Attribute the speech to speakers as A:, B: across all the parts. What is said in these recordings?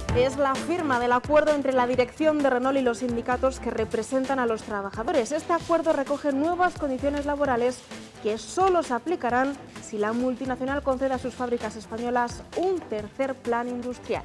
A: Es la firma del acuerdo entre la dirección de Renault y los sindicatos que representan a los trabajadores. Este acuerdo recoge nuevas condiciones laborales que solo se aplicarán si la multinacional concede a sus fábricas españolas un tercer plan industrial.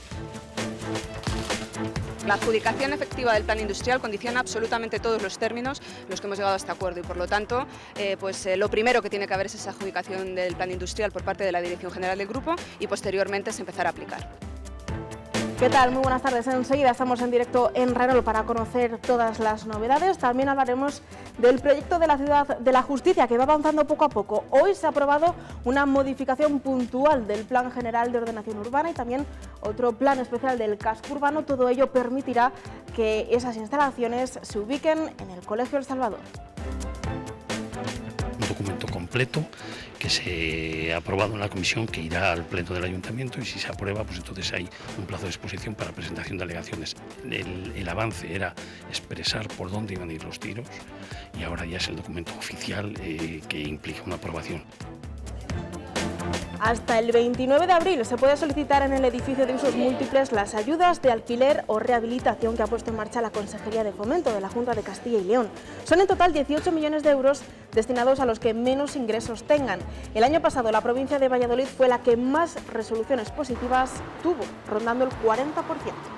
B: La adjudicación efectiva del plan industrial condiciona absolutamente todos los términos en los que hemos llegado a este acuerdo y, por lo tanto, lo primero que tiene que haber es esa adjudicación del plan industrial por parte de la Dirección General del Grupo y posteriormente se empezará a aplicar.
A: ¿Qué tal? Muy buenas tardes. Enseguida estamos en directo en Renault para conocer todas las novedades. También hablaremos del proyecto de la Ciudad de la Justicia, que va avanzando poco a poco. Hoy se ha aprobado una modificación puntual del Plan General de Ordenación Urbana y también otro plan especial del casco urbano. Todo ello permitirá que esas instalaciones se ubiquen en el Colegio El Salvador.
C: Un documento completo que se ha aprobado en la comisión, que irá al pleno del ayuntamiento, y si se aprueba, pues entonces hay un plazo de exposición para presentación de alegaciones. El avance era expresar por dónde iban a ir los tiros y ahora ya es el documento oficial que implica una aprobación.
A: Hasta el 29 de abril se puede solicitar en el edificio de usos múltiples las ayudas de alquiler o rehabilitación que ha puesto en marcha la Consejería de Fomento de la Junta de Castilla y León. Son en total 18 millones de euros destinados a los que menos ingresos tengan. El año pasado la provincia de Valladolid fue la que más resoluciones positivas tuvo, rondando el 40%.